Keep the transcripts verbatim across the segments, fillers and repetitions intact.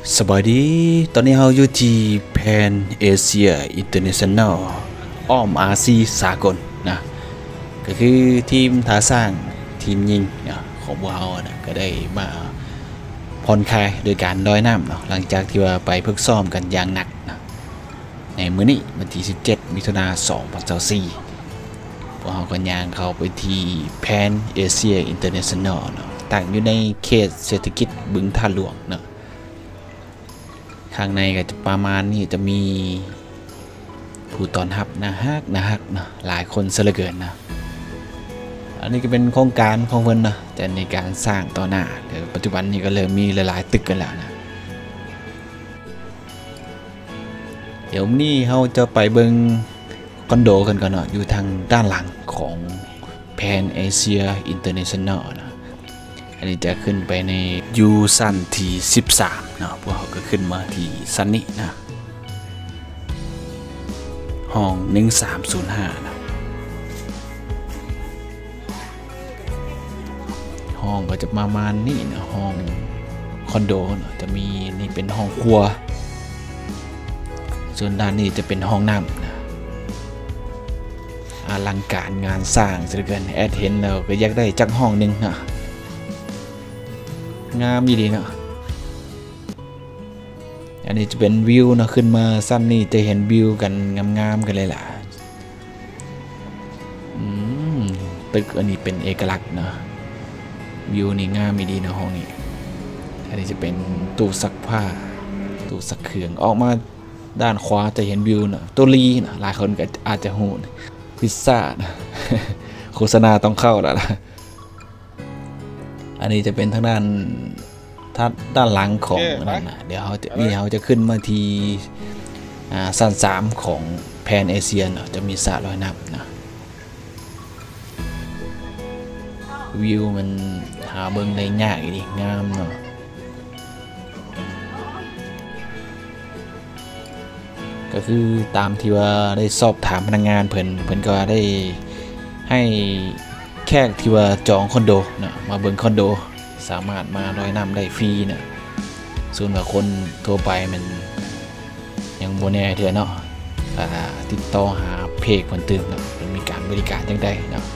สวัสดีตอนนี้เราอยู่ที่แพนเอเชียอินเตอร์เนชั่นแนลอ้อมอาซีสากลนะก็คือทีมท่าสร้างทีมยิงนะของพวกเรานะก็ได้มาผ่อนคลายโดยการลอยน้ำเนาะหลังจากที่ว่าไปฝึกซ้อมกันอย่างหนักนะในมื้อนี้วันที่สิบเจ็ดมิถุนายนสองพันยี่สิบสี่พวกเราก็ย่างเข้าไปที่แพนเอเชียอินเตอร์เนชั่นแนลเนาะตั้งอยู่ในเขตเศรษฐกิจบึงท่าหลวงเนาะข้างในก็จะประมาณนี้จะมีผู้ต้อนรับนะฮักนะฮักนะหลายคนซะเหลือเกินนะอันนี้ก็เป็นโครงการของเพิ่นนะแต่ในการสร้างต่อหน้าเดี๋ยวปัจจุบันนี้ก็เริ่มมีหลายๆตึกกันแล้วนะเดี๋ยวนี้เราจะไปเบิ่งคอนโดกันก่อนเนาะอยู่ทางด้านหลังของแพนเอเชียอินเตอร์เนชั่นแนลนะอันนี้จะขึ้นไปในยูซันที่สิบสามเนาะพวกเขาก็ขึ้นมาที่ซันนี้นะห้องหนึ่งสามศูนย์ห้านะห้องก็จะประมาณนี้นะห้องคอนโดเนาะจะมีนี่เป็นห้องครัวส่วนด้านนี้จะเป็นห้องน้ำนะอลังการงานสร้างเสียเกินแอดเห็นเราก็อยากได้จักห้องหนึ่งนะงามดีเนาะอันนี้จะเป็นวิวนะขึ้นมาสั้นนี่จะเห็นวิวกันงามๆกันเลยล่ะตึกอันนี้เป็นเอกลักษณ์เนาะวิวนี่งามดีนะห้องนี้อันนี้จะเป็นตู้ซักผ้าตู้ซักเครื่องออกมาด้านขวาจะเห็นวิวนะตัวลีนะหลายคนก็อาจจะหูพิซซ่านะโฆษณาต้องเข้าแล้วนะอันนี้จะเป็นทางด้านด้านหลังของนั่นนะเดี๋ยวเขาจะนี่เขาจะขึ้นมาที่สั้นสามของแพนเอเชียเนาะจะมีสระลอยน้ำนะวิวมันหาเบิ่งได้ยากดีงามเนาะก็คือตามที่ว่าได้สอบถามพนักงานเพิ่นเพิ่นก็ได้ให้แขกที่ว่าจองคอนโดนะมาเบิ่งคอนโดสามารถมาลอยน้ำได้ฟรีนะส่วนว่าคนทั่วไปมันยังโมแน่เถอะเนาะถ้าติดต่อหาเพจคนตื่นเนาะมันมีการบริการจังได้เนาะ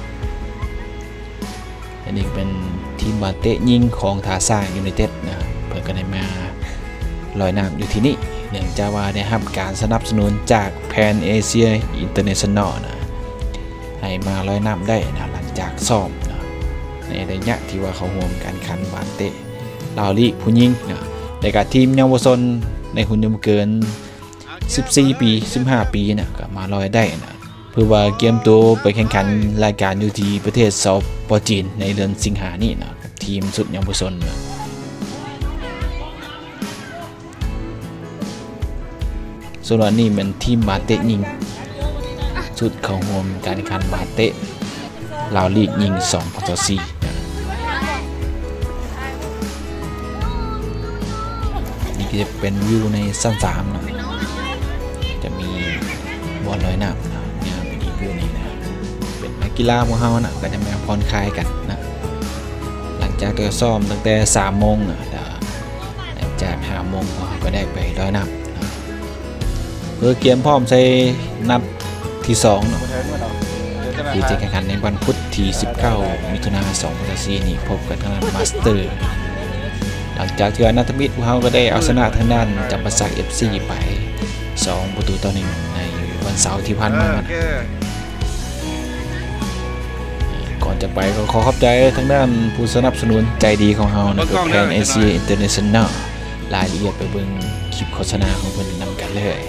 อันนี้เป็นทีมบาเตะยิงของท่าสร้างยูไนเต็ดนะเพื่อกันได้มาลอยน้ำอยู่ที่นี่เนื่องจากว่าได้รับการสนับสนุนจากแพนเอเชียอินเตอร์เนชั่นแนลนะให้มาลอยน้ำได้นะหลังจากซ้อมนะในระยะที่ว่าเขาร่วมการขันบาเตะลาวลีผู้หญิงนะในการทีมเยาวชนในหุ่นยนต์เกินสิบสี่ปีสิบห้าปีนะก็มาลอยได้นะเพื่อว่าเกมตัวไปแข่งขันรายการอยู่ที่ประเทศเซาท์ปอจีนในเดือนสิงหานี้นะทีมสุดเยาวชนนะส่วนนี้เป็นทีมบาเตะยิงสุดเขาร่วมการแข่งขันบาเตะลาวลีกยิงสองพันยี่สิบสี่นะนี่ก็จะเป็นวิวในสั้นสามนะจะมีบอลลอยน้ำนะเนี่ยเป็นอีกวิวนี้นะเป็นนักกีฬาพวกเขานะก็จะมาผ่อนคลายกันนะหลังจากเราซ้อมตั้งแต่สามโมงนะหลังจากห้าโมงเขาก็ได้ไปลอยน้ำนะเพื่อเตรียมพร้อมใช้นัดที่สองเนาะคือจะแข่งขันในวันพุธที่สิบเก้ามิถุนายนสองพันยี่สิบสี่นี้พบกับทางด้านมาสเตอร์หลังจากที่นัทมิตรพวกเขาก็ได้เอาชนะทางด้านจำปาสัก เอฟ ซี ไปสองประตูต่อหนึ่งในวันเสาร์ที่ผ่านมาก่อนจะไปก็ขอขอบใจทางด้านผู้สนับสนุนใจดีของเรานะครับแพนเอเชียอินเตอร์เนชั่นแนลรายละเอียดไปเบิ่งคลิปโฆษณาของเพิ่นนำกันเลย